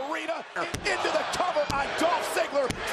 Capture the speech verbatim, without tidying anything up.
arena and into the cover on Dolph Ziggler